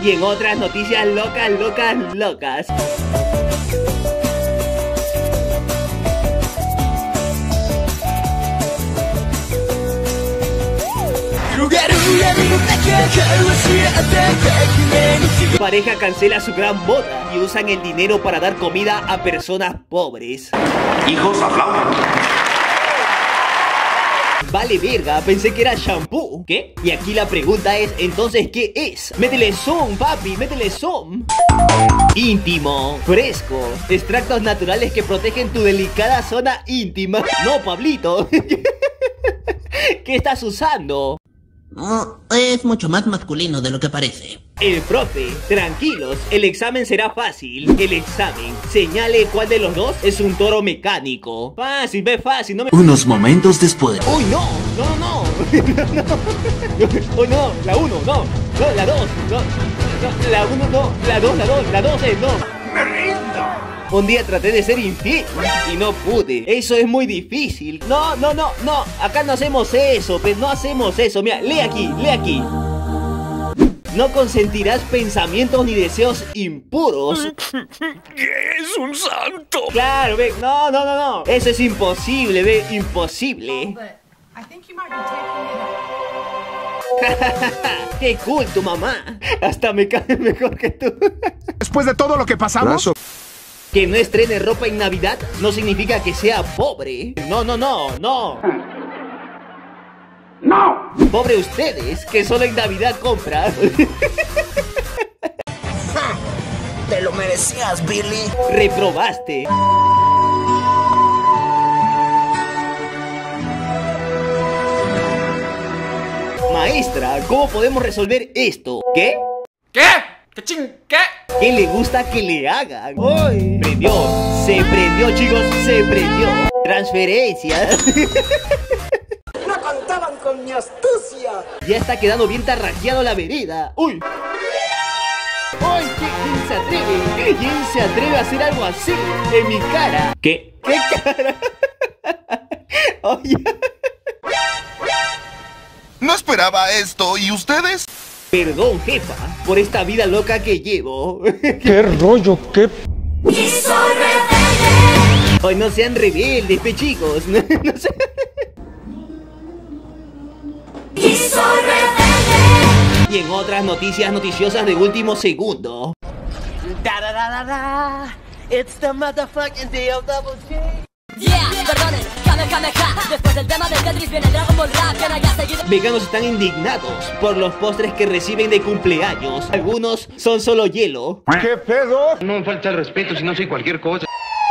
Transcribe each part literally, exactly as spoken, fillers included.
Y en otras noticias locas, locas, locas. Pareja cancela su gran boda y usan el dinero para dar comida a personas pobres. Hijos aplaudan. Vale verga, pensé que era shampoo. ¿Qué? Y aquí la pregunta es, entonces, ¿qué es? Métele zoom, papi, métele zoom. Íntimo, fresco, extractos naturales que protegen tu delicada zona íntima. No, Pablito. ¿Qué estás usando? Oh, es mucho más masculino de lo que parece. El profe, tranquilos, el examen será fácil. El examen, señale cuál de los dos es un toro mecánico. Fácil, ve fácil, no me... Unos momentos después. ¡Uy, no! ¡No, no, no! ¡Uy, no! La uno, no. No, la dos, no. No, la uno, no. La dos, la dos, la dos es no. ¡Me rindo! Un día traté de ser infiel y no pude. Eso es muy difícil. No, no, no, no. Acá no hacemos eso, pues no hacemos eso. Mira, lee aquí, lee aquí. No consentirás pensamientos ni deseos impuros. ¿Qué es un santo? Claro, ve. No, no, no, no. Eso es imposible, ve. Imposible. Qué cool tu mamá. Hasta me cae mejor que tú. Después de todo lo que pasamos. Que no estrene ropa en Navidad no significa que sea pobre. No, no, no, no. ¡No! Pobre ustedes, que solo en Navidad compran. Te lo merecías, Billy. Reprobaste. Maestra, ¿cómo podemos resolver esto? ¿Qué? ¿Qué? ¿Qué ching? ¿Qué? ¿Qué le gusta que le hagan? ¡Uy! Prendió, se prendió, chicos, se prendió. Transferencia. No contaban con mi astucia. Ya está quedando bien tarrajeado la vereda. ¡Uy! ¡Uy! ¿Quién se atreve? ¿Quién se atreve a hacer algo así en mi cara? ¿Qué? ¿Qué cara? Oye. No esperaba esto, ¿y ustedes? Perdón, jefa, por esta vida loca que llevo. ¿Qué rollo? ¿Qué? Hoy no sean rebeldes, pe chicos. No, no sean... Y en otras noticias noticiosas de último segundo. Da da da da da. It's the motherfucking day of Double J. Yeah, perdonen, Kame Kame Ha. Después del tema del Tetris viene Dragon Ball Rap. Que no haya seguido. Veganos están indignados por los postres que reciben de cumpleaños. Algunos son solo hielo. ¿Qué pedo? No me falta el respeto si no soy cualquier cosa.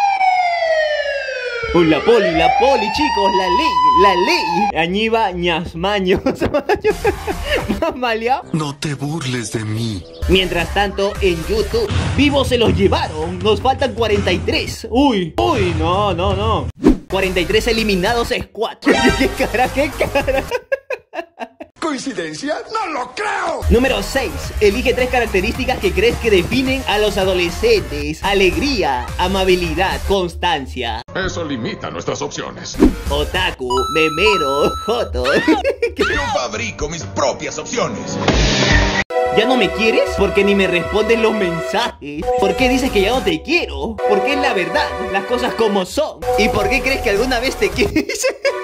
Uy, la poli, la poli, chicos, la ley, la ley. Añiba ñasmaños. ¿Mamalia? No te burles de mí. Mientras tanto, en YouTube, vivos se los llevaron. Nos faltan cuarenta y tres. Uy, uy, no, no, no. cuarenta y tres eliminados es cuatro. ¿Qué cara, qué cara? ¿Coincidencia? ¡No lo creo! Número seis. Elige tres características que crees que definen a los adolescentes. Alegría, amabilidad, constancia. Eso limita nuestras opciones. Otaku, memero, joto. Yo fabrico mis propias opciones. ¿Ya no me quieres? Porque ni me responden los mensajes. ¿Por qué dices que ya no te quiero? Porque es la verdad, las cosas como son. ¿Y por qué crees que alguna vez te quise?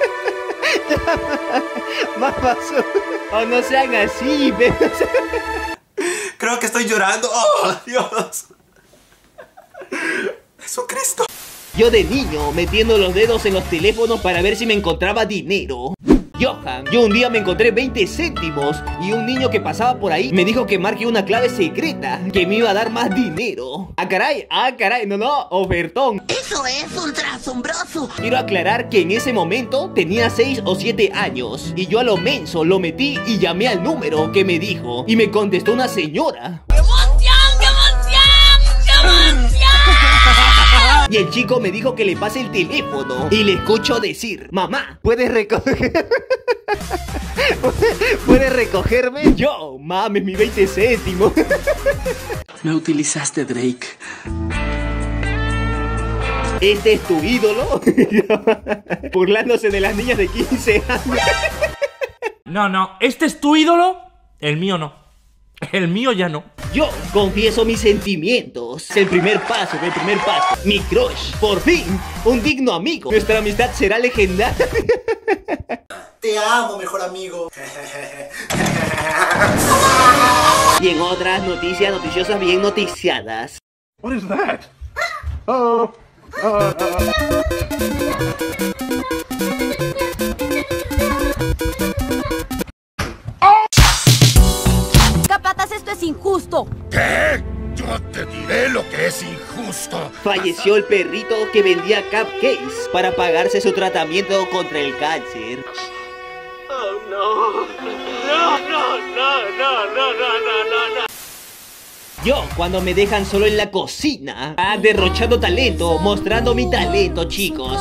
Más pasó. Oh, no sean así, pero... Creo que estoy llorando. ¡Oh, Dios! ¡Jesucristo! Yo de niño metiendo los dedos en los teléfonos para ver si me encontraba dinero. Johan, yo un día me encontré veinte céntimos y un niño que pasaba por ahí me dijo que marque una clave secreta que me iba a dar más dinero. Ah, caray, ah, caray, no, no, ofertón. Eso es ultra asombroso. Quiero aclarar que en ese momento tenía seis o siete años y yo a lo menso lo metí y llamé al número que me dijo y me contestó una señora. ¡Qué emoción, qué emoción, qué emoción! Y el chico me dijo que le pase el teléfono y le escucho decir: mamá, ¿puedes recoger? ¿Puedes recogerme? Yo, mames, mi veinte céntimos. Me utilizaste, Drake. ¿Este es tu ídolo? Burlándose de las niñas de quince años. No, no, ¿este es tu ídolo? El mío no. El mío ya no. Yo confieso mis sentimientos. Es el primer paso, el primer paso. Mi crush, por fin, un digno amigo. Nuestra amistad será legendaria. Te amo, mejor amigo. Y en otras noticias noticiosas bien noticiadas. What is that? Oh. Uh, uh. Capataz, esto es injusto. ¿Qué? Yo te diré lo que es injusto. Falleció el perrito que vendía cupcakes para pagarse su tratamiento contra el cáncer. Oh no. No, no, no, no, no, no, no, no. Yo, cuando me dejan solo en la cocina, ah, derrochando talento, mostrando mi talento, chicos.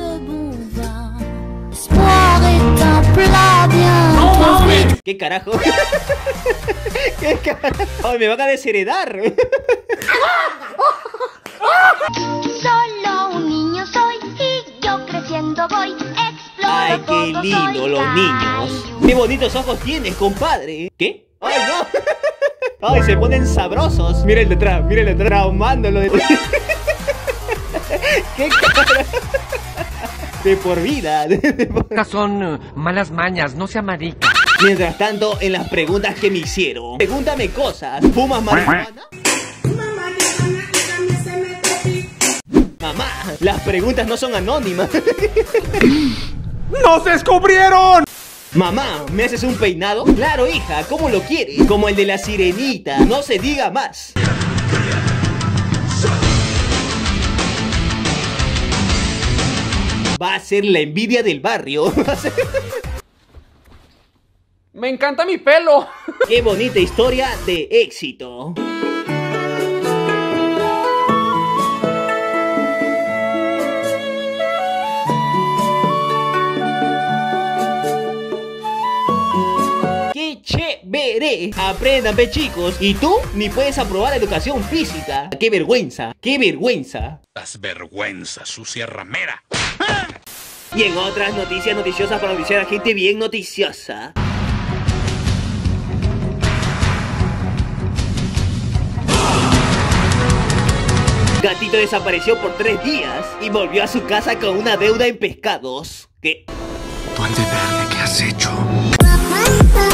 ¿Qué carajo? ¿Qué carajo? Ay, me van a desheredar. Solo un niño soy y yo creciendo voy. Ay, qué lindo los niños. Qué bonitos ojos tienes, compadre. ¿Qué? Ay, no. Ay, se ponen sabrosos. Mira el detrás, mira el detrás, traumándolo. De... ¿Qué cara? De por vida. Estas son uh, malas mañas, no sea marica. Mientras tanto, en las preguntas que me hicieron, pregúntame cosas. ¿Fumas marihuana? Mamá, las preguntas no son anónimas. ¡Nos descubrieron! Mamá, ¿me haces un peinado? Claro, hija, ¿cómo lo quieres? Como el de la sirenita, no se diga más. Va a ser la envidia del barrio. Me encanta mi pelo. Qué bonita historia de éxito. ¡Qué chévere! Aprendan, pe, chicos. Y tú ni puedes aprobar educación física. ¡Qué vergüenza! ¡Qué vergüenza! Das vergüenza, sucia ramera. Y en otras noticias noticiosas para noticiar a gente bien noticiosa. Gatito desapareció por tres días y volvió a su casa con una deuda en pescados. ¿Qué? Duende verde, ¿qué has hecho?